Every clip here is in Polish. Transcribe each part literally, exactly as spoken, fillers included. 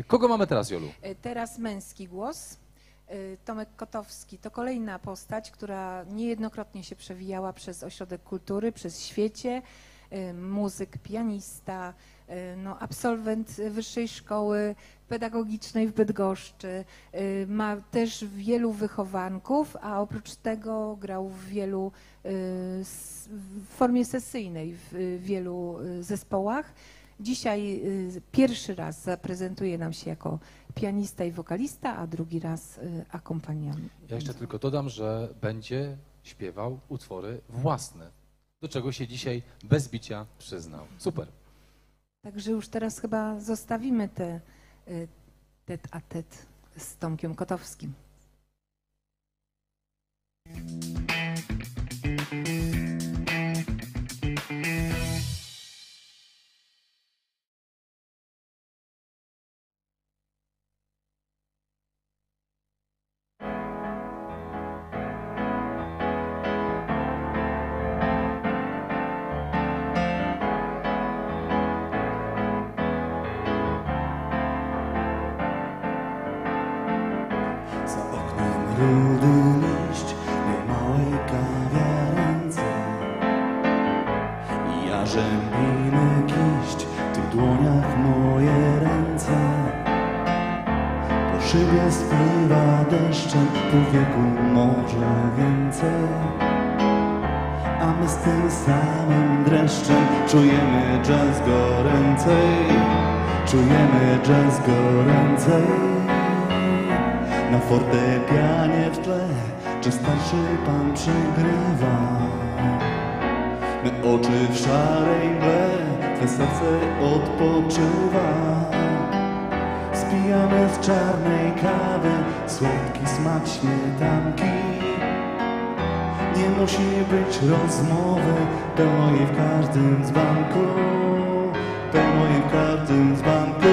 Kogo mamy teraz, Jolu? Teraz męski głos. Tomek Kotowski to kolejna postać, która niejednokrotnie się przewijała przez Ośrodek Kultury, przez Świecie. Muzyk, pianista, no, absolwent Wyższej Szkoły Pedagogicznej w Bydgoszczy. Ma też wielu wychowanków, a oprócz tego grał w wielu, w formie sesyjnej w wielu zespołach. Dzisiaj pierwszy raz zaprezentuje nam się jako pianista i wokalista, a drugi raz akompaniament. Ja jeszcze tylko dodam, że będzie śpiewał utwory własne, do czego się dzisiaj bez bicia przyznał. Super. Także już teraz chyba zostawimy te tet a tet z Tomkiem Kotowskim. Za oknem rudy liść niemałej kawiarence i jarzębiny kiść w tych dłoniach moje ręce. Po szybie spływa deszczem, pół wieku może więcej, a my z tym samym dreszczem czujemy jazz goręcej, czujemy jazz goręcej. Na fortepianie w tle, czy starszy pan przygrywa. Me oczy w szarej mgle, twe serce odpoczywa. Spijamy z czarnej kawy słodki smak śmietanki. Nie musi być rozmowy, pełno jej w każdym dzbanku, pełno jej w każdym dzbanku.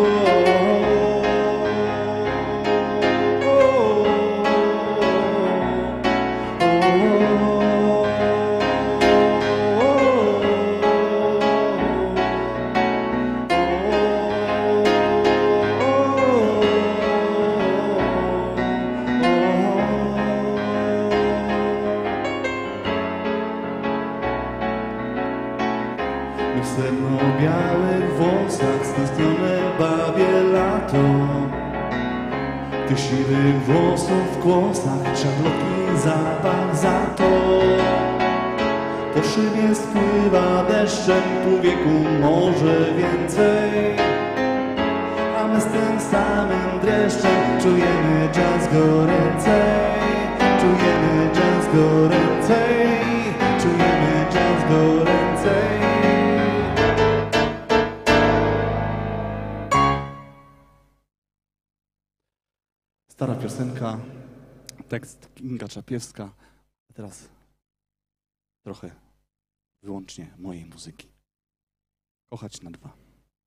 W sedno-białych włosach stęsknione babie lato. Tych siwych włosów w kłosach szarlotki zapach za to. Po szybie spływa deszczem, pół wieku może więcej, a my z tym samym dreszczem czujemy jazz goręcej, czujemy jazz goręcej, czujemy jazz goręcej. Stara piosenka, tekst Kinga Czapiewska, a teraz trochę wyłącznie mojej muzyki. Kochać na dwa.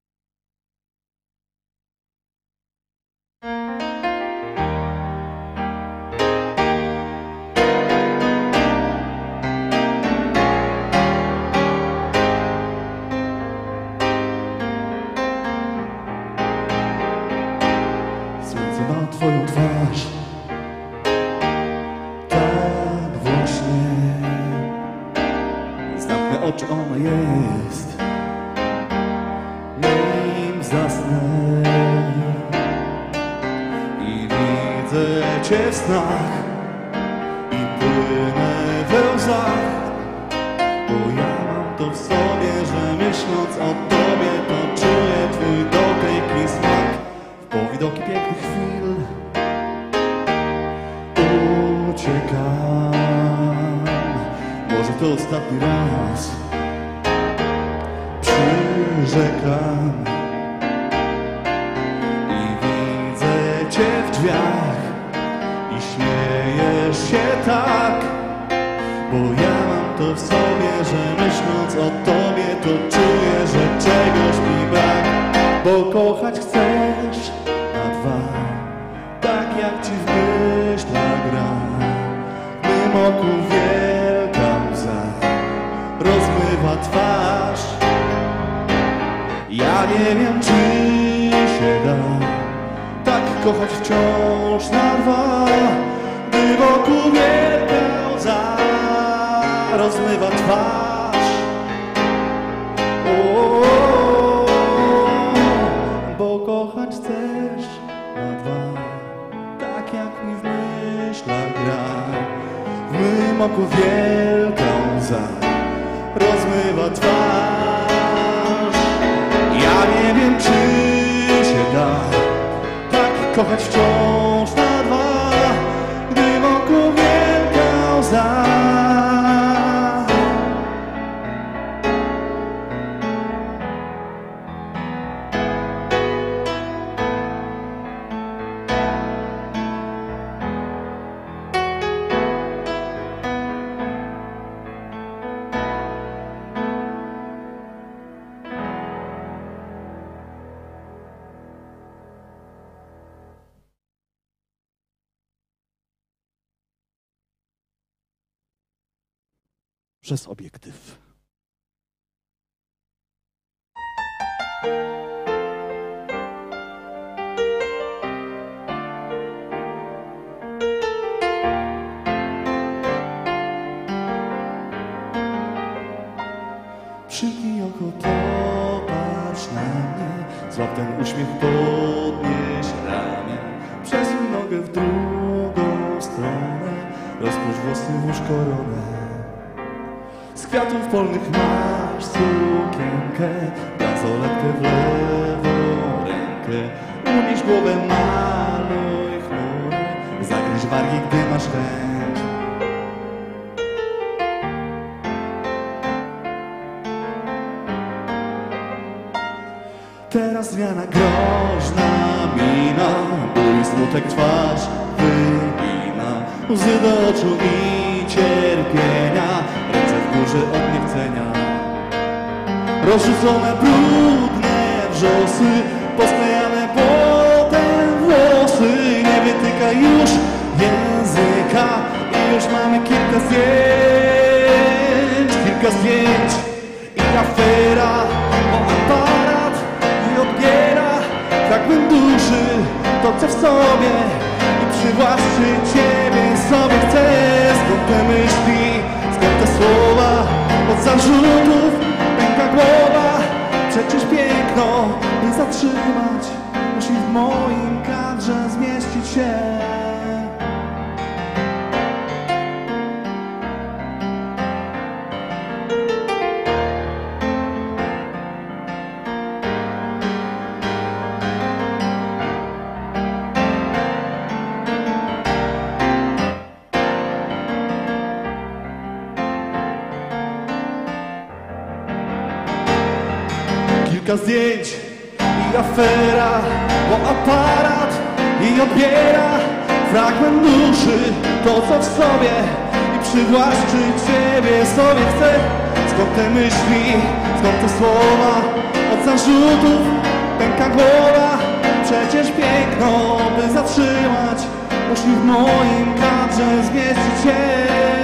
Słońce ma twoją twarz, tak właśnie. Zamknę oczy, ona jest, nim zasnę i widzę cię w snach i płynę we łzach, bo ja mam to w sobie, że myśląc o tobie, to czuję twój dotyk i smak. W powidoki pięknych chwil uciekam, może to ostatni raz, przyrzekam. I widzę cię w drzwiach i śmiejesz się tak, bo ja mam to w sobie, że myśląc o tobie, to czuję, że czegoś mi brak. Bo kochać chcesz na dwa, tak jak ci w myślach gra. W mym oku wielka łza rozmywa twarz. Ja nie wiem, czy się da kochać wciąż na dwa, gdy wokół wielka łza rozmywa twarz. O, bo kochać chcesz na dwa, tak jak mi w myślach gra. W mym oku wielka łza rozmywa twarz. Ja nie wiem, czy się da tak kochać wciąż na dwa, gdy wokół wielka łza. Przez obiektyw. Przygnij oko, popatrz na mnie, złap ten uśmiech, podnieś ramię, przesuń nogę w drugą stronę, rozpuść włosy, włóż koronę. Z kwiatów polnych masz sukienkę, bransoletkę w lewą rękę. Unieś głowę, maluj chmury, zagryź wargi, gdy masz chęć. Teraz zmiana, groźna mina, ból i smutek twarz wygina, łzy do oczu i cierpienia, ręce w górze od niechcenia. Rozrzucone brudne wrzosy, posklejane potem włosy. Nie wytykaj już języka i już mamy kilka zdjęć, kilka zdjęć i afera, bo aparat i odbiera fragment duszy, to co w sobie, i przywłaszczy ciebie sobie chce. Skąd te myśli, skąd te słowa, od zarzutów pęka głowa. Przecież piękno, by zatrzymać, musi w moim kadrze zmieścić się. Kilka zdjęć i afera, bo aparat i odbiera fragment duszy, to co w sobie, i przywłaszczy ciebie sobie chce. Skąd te myśli, skąd te słowa, od zarzutów pęka głowa. Przecież piękno, by zatrzymać, musi w moim kadrze zmieścić się.